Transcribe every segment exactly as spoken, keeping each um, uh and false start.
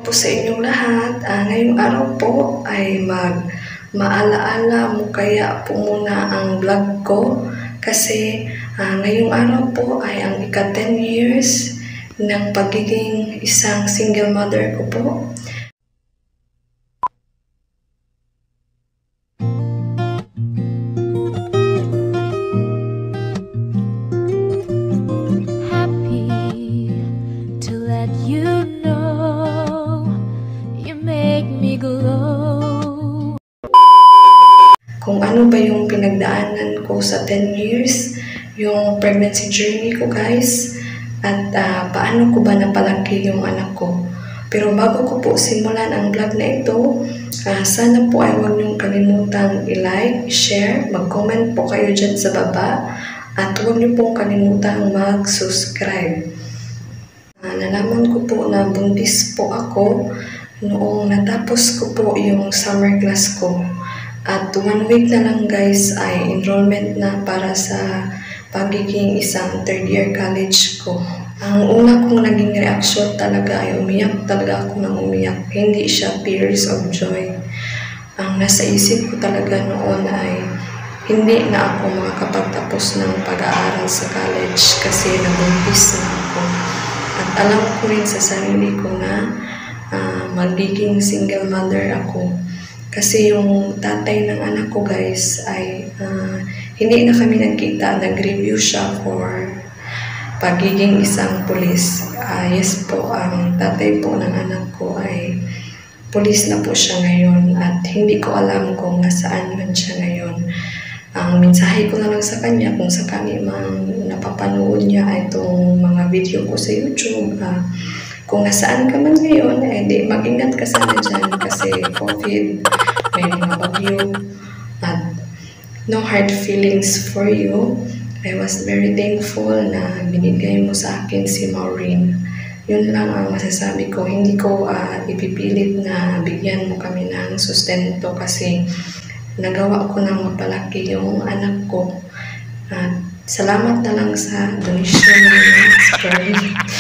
po sa inyong lahat. Uh, ngayong araw po ay mag maalaala mo kaya po muna ang vlog ko kasi uh, ngayong araw po ay ang ika ten years ng pagiging isang single mother ko po. Kung ano ba yung pinagdaanan ko sa ten years, yung pregnancy journey ko guys, at uh, paano ko ba napalaki yung anak ko. Pero bago ko po simulan ang vlog na ito, uh, sana po ay huwag niyong kalimutang i-like, i-share, mag-comment po kayo dyan sa baba, at huwag niyo pong kalimutang mag-subscribe. Uh, nalaman ko po na buntis po ako noong natapos ko po yung summer class ko. At one week na lang guys ay enrollment na para sa pagiging isang third year college ko. Ang una kong naging reaksyon talaga ay umiyak talaga ako ng umiyak. Hindi siya tears of joy. Ang nasa isip ko talaga noon ay hindi na ako makakapagtapos ng pag-aaral sa college kasi nabuntis na ako. At alam ko rin sa sarili ko na uh, magiging single mother ako. Kasi yung tatay ng anak ko guys ay uh, hindi na kami nagkita, nag-review siya for pagiging isang pulis. Uh, yes po, ang tatay po ng anak ko ay pulis na po siya ngayon at hindi ko alam kung nasaan man siya ngayon. Ang mensahe ko na lang sa kanya kung sakali mang napapanood niya itong mga video ko sa YouTube, uh, kung nasaan ka man ngayon, eh di mag-ingat ka sana dyan kasi COVID, may mga bagyo, at no hard feelings for you. I was very thankful na binigay mo sa akin si Maureen. Yun lang ang masasabi ko. Hindi ko uh, ipipilit na bigyan mo kami ng sustento kasi nagawa ko nang mapalaki yung anak ko. At salamat na lang sa donation mo.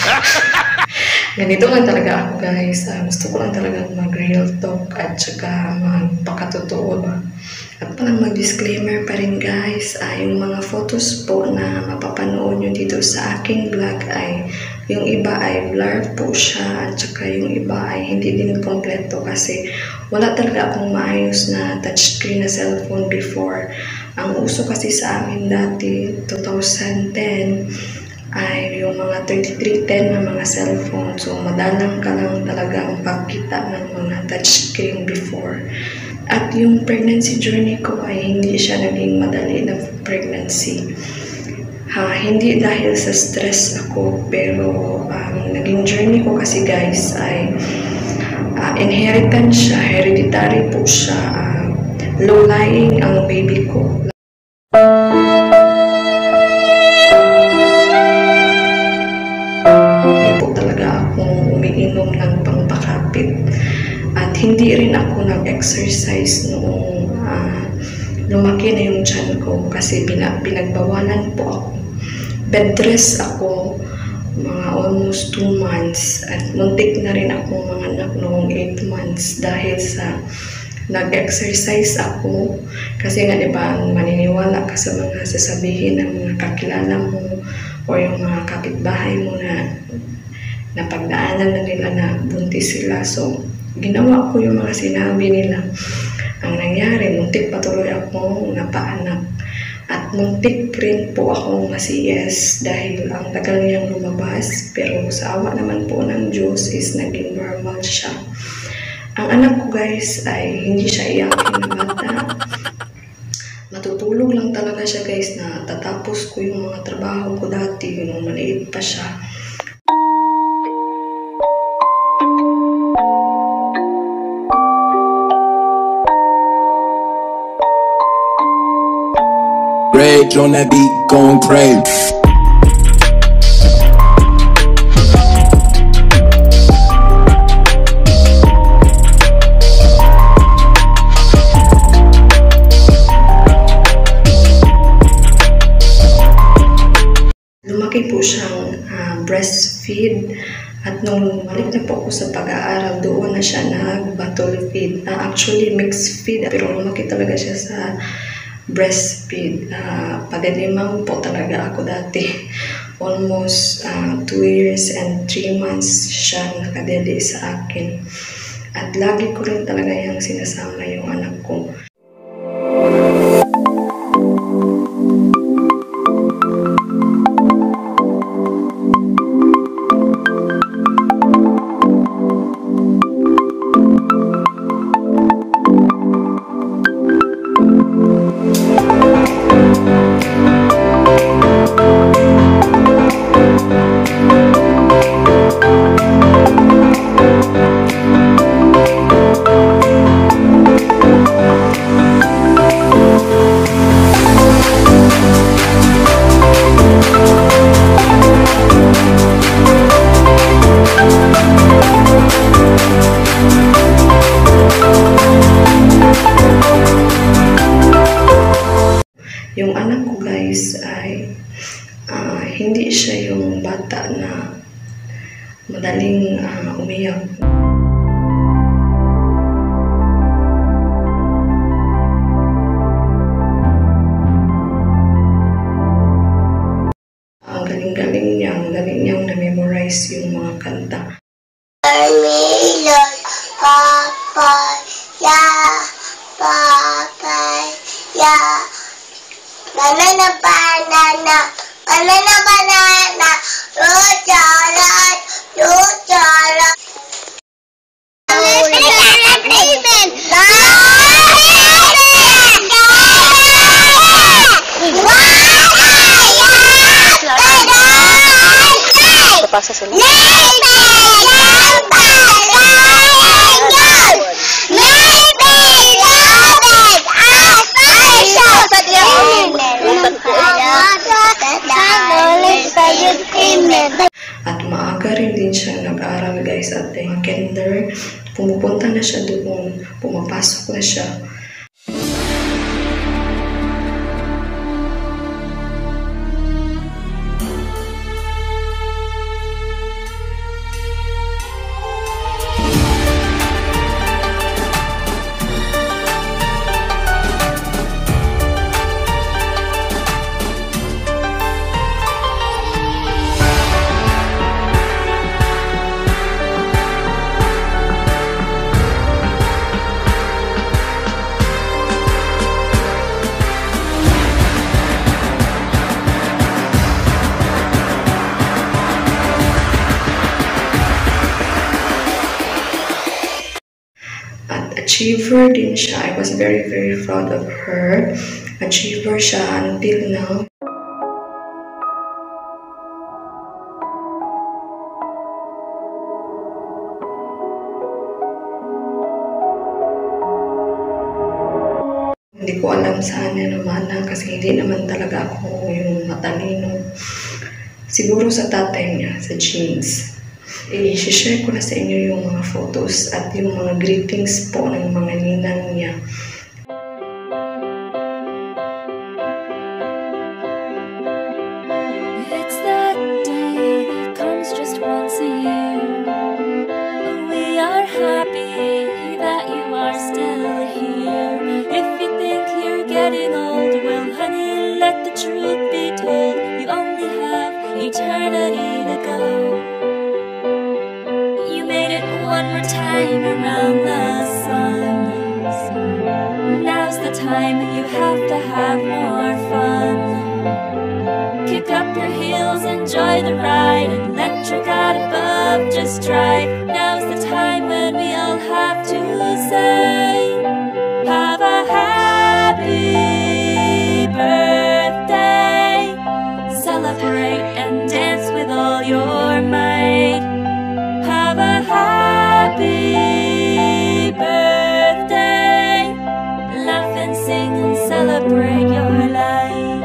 Ganito lang talaga ako guys. Uh, gusto ko lang talaga mag-real talk at saka magpakatotoo ba. At palang mag-disclaimer pa rin guys, uh, yung mga photos po na mapapanood nyo dito sa aking vlog ay yung iba ay blur po siya at saka yung iba ay hindi din kompleto kasi wala talaga akong maayos na touchscreen na cellphone before. Ang uso kasi sa amin dati, two thousand ten, ay yung mga thirty-three ten na mga cellphone. So, madalang ka lang talaga ang pagkita ng mga touchscreen before. At yung pregnancy journey ko ay hindi siya naging madali na pregnancy. Ha, hindi dahil sa stress ako, pero ang um, naging journey ko kasi guys ay uh, inheritance siya, hereditary po siya. Uh, low-lying ang baby ko. Umiinom ng pangpakapit at hindi rin ako nag-exercise noong uh, lumaki na yung tiyan ko kasi pinag pinagbawalan po ako. Bed rest ako mga almost two months at muntik na rin ako mga anak noong eight months dahil sa nag-exercise ako kasi nga diba maniniwala ka sa mga sasabihin ng mga kakilala mo o yung mga kapitbahay mo na napagdaanan na nila na buntis sila. So, ginawa ko yung mga sinabi nila. Ang nangyari, muntik patuloy akong napaanak. At muntik rin po akong masiyes dahil ang tagal niyang lumabas. Pero sa awa naman po ng Diyos is naging normal siya. Ang anak ko guys ay hindi siya iyakin na bata. Matutulog lang talaga siya guys na tatapos ko yung mga trabaho ko dati nung maliit pa siya. Rage on that beat, going crazy. Lumaki po siyang uh, breastfeed At nung balik na po ako sa pag-aaral, doon na siya nag-bottle feed. Uh, actually, mixed feed. Pero lumaki talaga siya sa breastfeed. Uh, Pagalimaw po talaga ako dati. Almost uh, two years and three months siya nakadede sa akin. At lagi ko rin talaga yung sinasama yung anak ko. Yung anak ko guys ay uh, hindi siya yung bata na madaling uh, umiyak. Ang galing-galing niya, ang galing niyang na-memorize yung mga kanta. Milon, papaya, papaya. Banana, banana, banana, banana, rocharat, rocharat. Papasa sila. At maaga rin din siya nag-aaral guys at yung kinder. Pumupunta na siya doon, pumapasok na siya. Achiever din siya. I was very very proud of her. Achiever siya until now. Hindi ko alam saan niya namana kasi hindi naman talaga ako yung matalino. Siguro sa tatay niya, sa genes. I-share ko na sa inyo yung mga photos at yung mga greetings po ng mga ninang niya. It's that day that comes just once a year. We are happy that you are still here. If you think you're getting old, well honey, let the truth be told. You only have eternity to go. One more time around the sun. Now's the time you have to have more fun. Kick up your heels, enjoy the ride, and let your God above just drive. Now's the time when we all have to say, have a happy birthday. Celebrate and dance with all your might. Have a happy birthday. Laugh and sing and celebrate your life.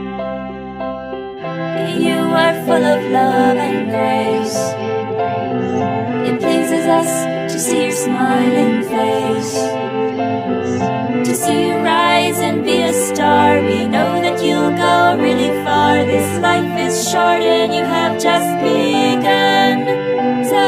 You are full of love and grace. It pleases us to see your smiling face, to see you rise and be a star. We know that you'll go really far. This life is short and you have just begun.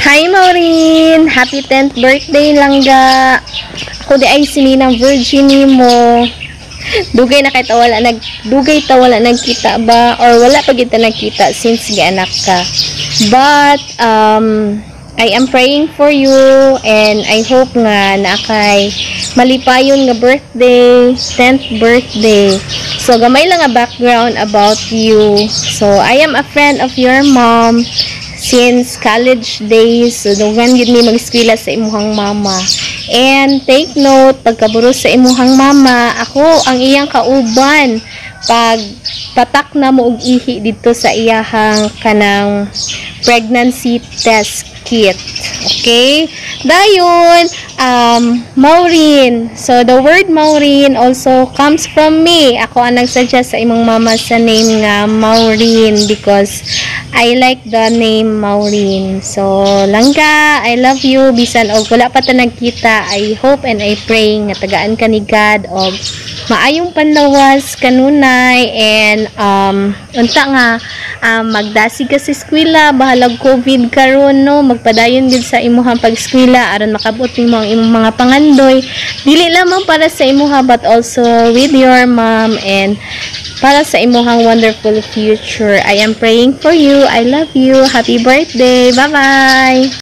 Hi Maureen! Happy tenth birthday langga! Ako di ay sininang virgin mo. Dugay na kay wala nag dugay ta wala nagkita ba or wala pa kita nagkita since gianak ka. But um I am praying for you and I hope nga na kay malipayon nga birthday, tenth birthday. So gamay lang nga background about you. So I am a friend of your mom since college days. So dugan yun ni mag-eskwela sa imuhang mama. And take note, pagkaburo sa imuhang mama, ako ang iyang kauban pag patak na mo og ihi dito sa iyahang kanang pregnancy test kit. Okay? Dayon, um, Maureen. So, the word Maureen also comes from me. Ako ang nagsuggest sa imong mama sa name nga Maureen because I like the name Maureen. So, langga, I love you. Bisan og wala pa ta nagkita, I hope and I pray nga tagaan ka ni God og maayong panlawas kanunay and um unta nga um, magdasig ka sa eskwela bahalag COVID karon no magpadayon gid sa imuhang pag-eskwela aron makabot nimo ang imong mga pangandoy dili lamang para sa imuha but also with your mom and para sa imuhang wonderful future. I am praying for you. I love you. Happy birthday. Bye-bye.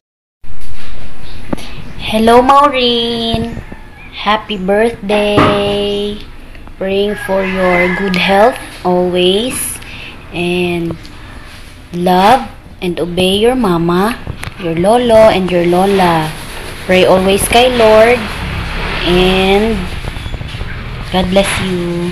Hello Maureen. Happy birthday. Praying for your good health always and love and obey your mama, your lolo and your lola. Pray always kay Lord and God bless you.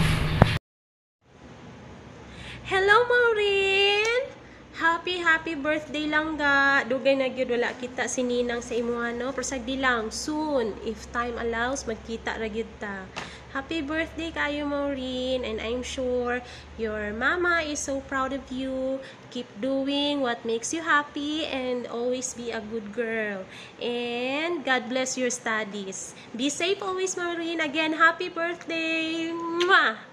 Hello Maureen! Happy happy birthday langga. Dugay na gyud wala kita sininang sa imuha no. Pero sagdi lang soon if time allows magkita ra gyud ta. Happy birthday kayo Maureen and I'm sure your mama is so proud of you. Keep doing what makes you happy and always be a good girl. And God bless your studies. Be safe always Maureen. Again, happy birthday. Mwah!